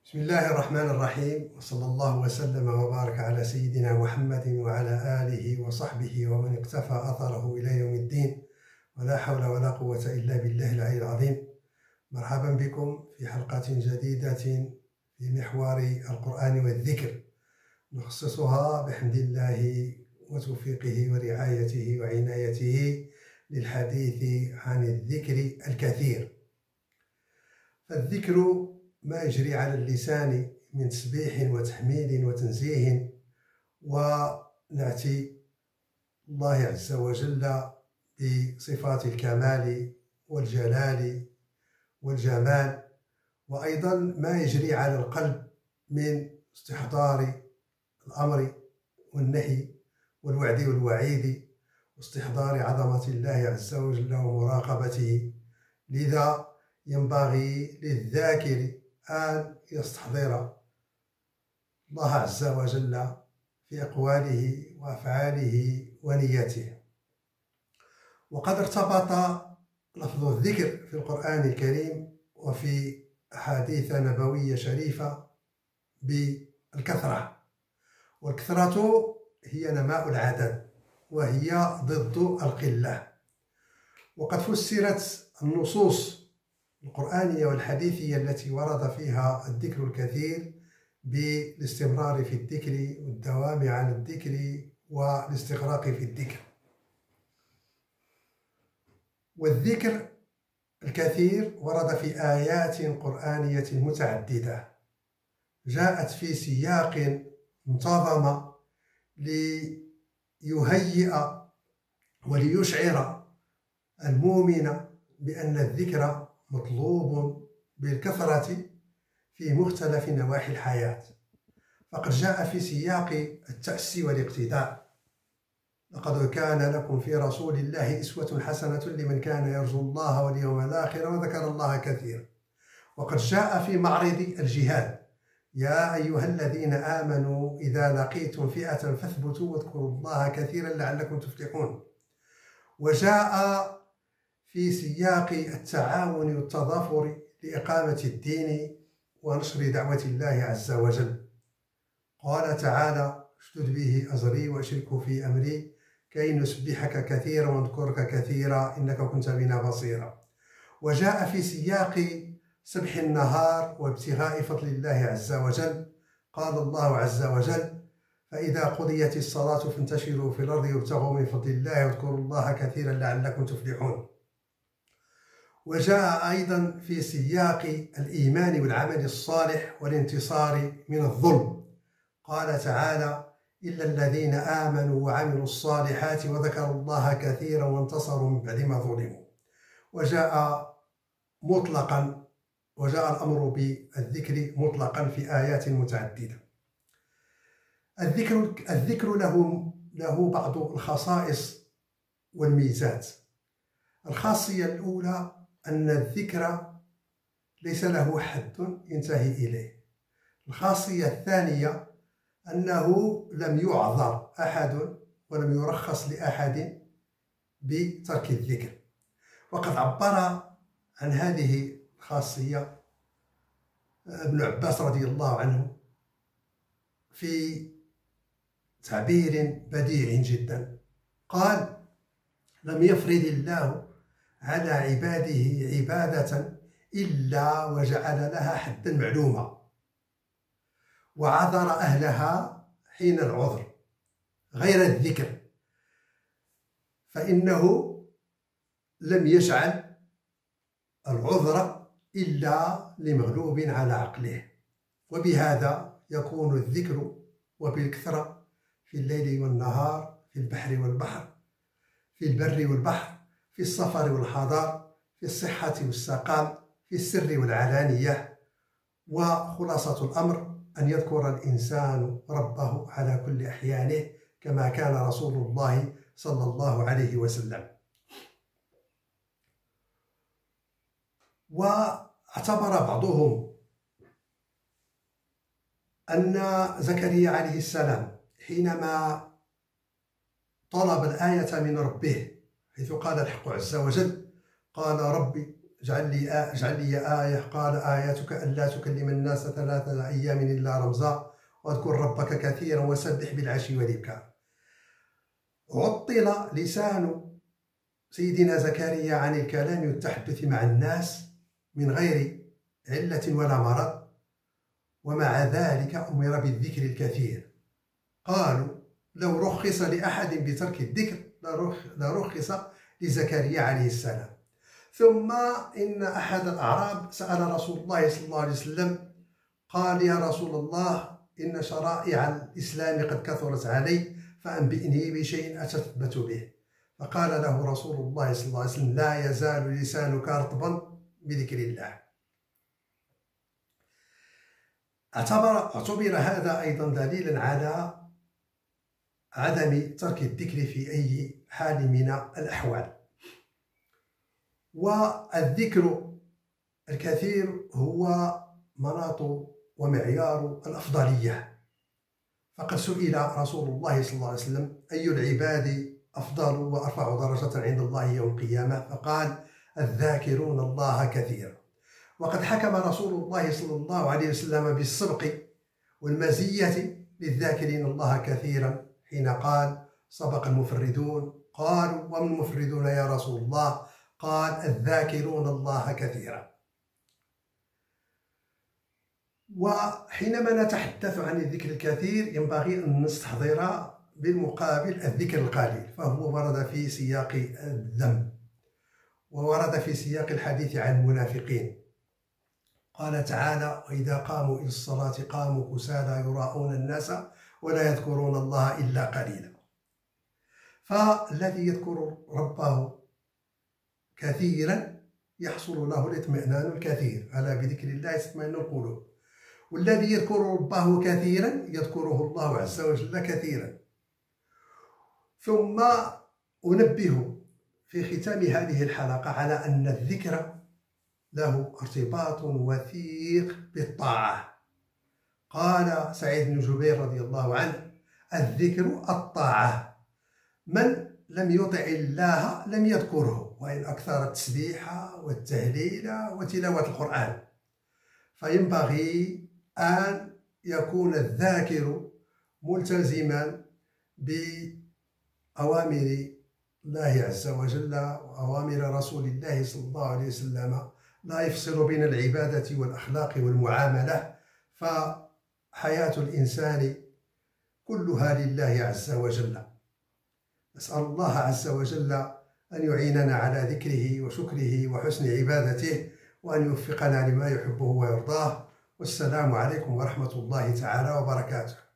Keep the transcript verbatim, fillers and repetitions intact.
بسم الله الرحمن الرحيم، وصلى الله وسلم وبارك على سيدنا محمد وعلى آله وصحبه ومن اقتفى أثره إلى يوم الدين، ولا حول ولا قوة إلا بالله العلي العظيم. مرحبا بكم في حلقة جديدة في محور القرآن والذكر، نخصصها بحمد الله وتوفيقه ورعايته وعنايته للحديث عن الذكر الكثير. فالذكر ما يجري على اللسان من تسبيح وتحميد وتنزيه، ونعتي الله عز وجل بصفات الكمال والجلال والجمال، وأيضا ما يجري على القلب من استحضار الأمر والنهي والوعد والوعيد، واستحضار عظمة الله عز وجل ومراقبته. لذا ينبغي للذاكر أن يستحضر الله عز وجل في أقواله وأفعاله ونيته. وقد ارتبط لفظ الذكر في القرآن الكريم وفي أحاديث نبوية شريفة بالكثرة، والكثرة هي نماء العدد وهي ضد القلة. وقد فسرت النصوص القرآنية والحديثية التي ورد فيها الذكر الكثير بالاستمرار في الذكر والدوام عن الذكر والاستغراق في الذكر. والذكر الكثير ورد في آيات قرآنية متعددة جاءت في سياق منتظم ليهيئ وليشعر المؤمن بأن الذكر مطلوب بالكثرة في مختلف نواحي الحياة. فقد جاء في سياق التأسي والاقتداء: لقد كان لكم في رسول الله أسوة حسنة لمن كان يرجو الله واليوم الآخر وذكر الله كثيرا. وقد جاء في معرض الجهاد: يا أيها الذين آمنوا إذا لقيتم فئة فاثبتوا واذكروا الله كثيرا لعلكم تفلحون. وجاء في سياق التعاون والتضافر لإقامة الدين ونشر دعوة الله عز وجل. قال تعالى: اشدد به أزري وأشركه في أمري كي نسبحك كثيرا ونذكرك كثيرا إنك كنت بنا بصيرا. وجاء في سياق سبح النهار وابتغاء فضل الله عز وجل: قال الله عز وجل: فإذا قضيت الصلاة فانتشروا في الأرض وابتغوا من فضل الله واذكروا الله كثيرا لعلكم تفلحون. وجاء أيضا في سياق الإيمان والعمل الصالح والانتصار من الظلم. قال تعالى: إلا الذين آمنوا وعملوا الصالحات وذكروا الله كثيرا وانتصروا من بعد ما ظلموا. وجاء مطلقا وجاء الأمر بالذكر مطلقا في آيات متعددة. الذكر الذكر له له بعض الخصائص والميزات. الخاصية الأولى أن الذكر ليس له حد ينتهي إليه. الخاصية الثانية أنه لم يعذر أحد ولم يرخص لأحد بترك الذكر. وقد عبر عن هذه الخاصية ابن عباس رضي الله عنه في تعبير بديع جدا. قال: لم يفرض الله على عباده عبادة إلا وجعل لها حدا معلوما وعذر أهلها حين العذر غير الذكر، فإنه لم يجعل العذر إلا لمغلوب على عقله. وبهذا يكون الذكر وبالكثرة في الليل والنهار، في البحر والبحر، في البر والبحر، في السفر والحضار، في الصحة والسقام، في السر والعلانية. وخلاصة الأمر أن يذكر الإنسان ربه على كل أحيانه كما كان رسول الله صلى الله عليه وسلم. واعتبر بعضهم أن زكريا عليه السلام حينما طلب الآية من ربه، حيث قال الحق عز وجل: قال ربي اجعل لي اجعل لي آية. قال آياتك ألا تكلم الناس ثلاثة أيام إلا رمزا واذكر ربك كثيرا وسبح بالعشي والإبكار. عطل لسان سيدنا زكريا عن الكلام والتحدث مع الناس من غير علة ولا مرض، ومع ذلك أمر بالذكر الكثير. قالوا لو رخص لأحد بترك الذكر لرخص لزكريا عليه السلام. ثم إن أحد الأعراب سأل رسول الله صلى الله عليه وسلم قال يا رسول الله إن شرائع الإسلام قد كثرت علي فأنبئني بشيء أتثبت به. فقال له رسول الله صلى الله عليه وسلم لا يزال لسانك رطبا بذكر الله. اعتبر, اعتبر هذا أيضا دليلا على عدم ترك الذكر في أي حال من الأحوال. والذكر الكثير هو مناط ومعيار الأفضلية. فقد سئل رسول الله صلى الله عليه وسلم أي العباد أفضل وأرفع درجة عند الله يوم القيامة؟ فقال الذاكرون الله كثيرا. وقد حكم رسول الله صلى الله عليه وسلم بالسبق والمزية للذاكرين الله كثيرا حين قال سبق المفردون. قالوا ومن المفردون يا رسول الله؟ قال الذاكرون الله كثيرا. وحينما نتحدث عن الذكر الكثير ينبغي أن نستحضر بالمقابل الذكر القليل، فهو ورد في سياق الذم وورد في سياق الحديث عن المنافقين. قال تعالى وإذا قاموا إلى الصلاة قاموا كسالى يراءون الناس ولا يذكرون الله إلا قليلا. فالذي يذكر ربه كثيرا يحصل له الاطمئنان الكثير، ألا بذكر الله تطمئن القلوب. والذي يذكر ربه كثيرا يذكره الله عز وجل كثيرا. ثم أنبه في ختام هذه الحلقة على أن الذكر له ارتباط وثيق بالطاعة. قال سعيد بن جبير رضي الله عنه الذكر الطاعة، من لم يطع الله لم يذكره وإن أكثر التسبيح والتهليل وتلاوة القرآن. فينبغي أن يكون الذاكر ملتزما بأوامر الله عز وجل وأوامر رسول الله صلى الله عليه وسلم، لا يفصل بين العبادة والأخلاق والمعاملة. فحياة الإنسان كلها لله عز وجل. نسأل الله عز وجل أن يعيننا على ذكره وشكره وحسن عبادته، وأن يوفقنا لما يحبه ويرضاه. والسلام عليكم ورحمة الله تعالى وبركاته.